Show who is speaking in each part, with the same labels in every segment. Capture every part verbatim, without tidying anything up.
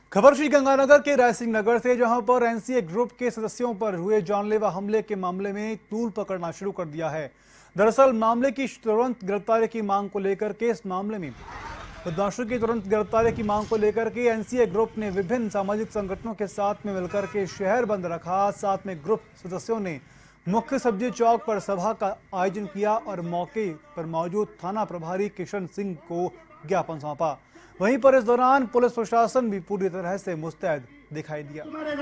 Speaker 1: खबर श्री गंगानगर के रायसिंह नगर से, जहां पर एनसीए ग्रुप के सदस्यों पर हुए जानलेवा हमले के मामले में तूल पकड़ना शुरू कर दिया है। दरअसल मामले की तुरंत गिरफ्तारी की मांग को लेकर के इस मामले में बदमाशों की तुरंत गिरफ्तारी की मांग को लेकर के एनसीए ग्रुप ने विभिन्न सामाजिक संगठनों के साथ में मिलकर के शहर बंद रखा। साथ में ग्रुप सदस्यों ने मुख्य सब्जी चौक पर सभा का आयोजन किया और मौके पर मौजूद थाना प्रभारी किशन सिंह को ज्ञापन सौंपा। वहीं पर इस दौरान पुलिस प्रशासन भी पूरी तरह से मुस्तैद दिखाई दिया।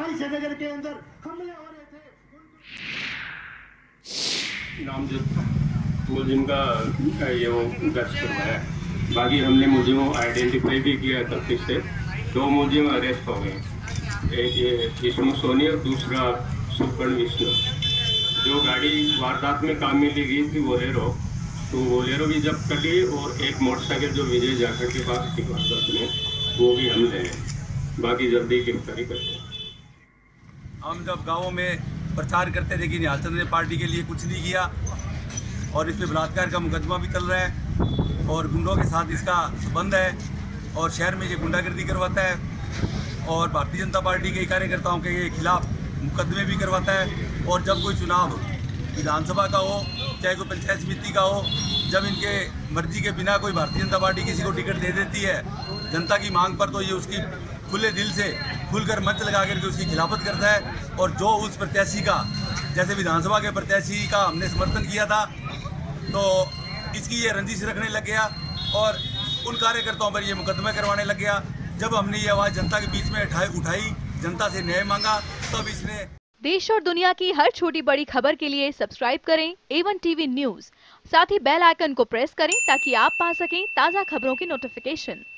Speaker 2: नामजद मुलजिम का ये वो दर्ज करवाया। बाकी हमने मुलजिमों आइडेंटिफाई भी किया तफ्तीश से। दो मुलजिम अरेस्ट हो गए, एक ये विष्णु सोनी और दूसरा सुपर्ण विष्णु। जो गाड़ी वारदात में काम में ली गई थी बोलेरो, तो बोलेरो भी जब्त कर ली और एक मोटरसाइकिल जो विजय जाखड़ के पास थी वारदात में, वो भी हम ले। बाकी जल्दी गिरफ्तारी करते हैं।
Speaker 3: हम जब गाँवों में प्रचार करते थे कि निहाल चंद्र ने पार्टी के लिए कुछ नहीं किया और इस पर बलात्कार का मुकदमा भी चल रहा है और गुंडों के साथ इसका संबंध है और शहर में ये गुंडागर्दी करवाता है और भारतीय जनता पार्टी के कार्यकर्ताओं के खिलाफ मुकदमे भी करवाता है। और जब कोई चुनाव विधानसभा का हो चाहे कोई पंचायत समिति का हो, जब इनके मर्जी के बिना कोई भारतीय जनता पार्टी किसी को टिकट दे देती है जनता की मांग पर, तो ये उसकी खुले दिल से खुलकर मंच लगा करके उसकी खिलाफत करता है। और जो उस प्रत्याशी का, जैसे विधानसभा के प्रत्याशी का हमने समर्थन किया था, तो इसकी ये रंजिश रखने लग गया और उन कार्यकर्ताओं पर ये मुकदमे करवाने लग गया। जब हमने ये आवाज़ जनता के बीच में उठाई उठाई जनता से न्याय मांगा, तब इसने।
Speaker 4: देश और दुनिया की हर छोटी बड़ी खबर के लिए सब्सक्राइब करें ए वन टीवी न्यूज़। साथ ही बेल आइकन को प्रेस करें ताकि आप पा सकें ताज़ा खबरों की नोटिफिकेशन।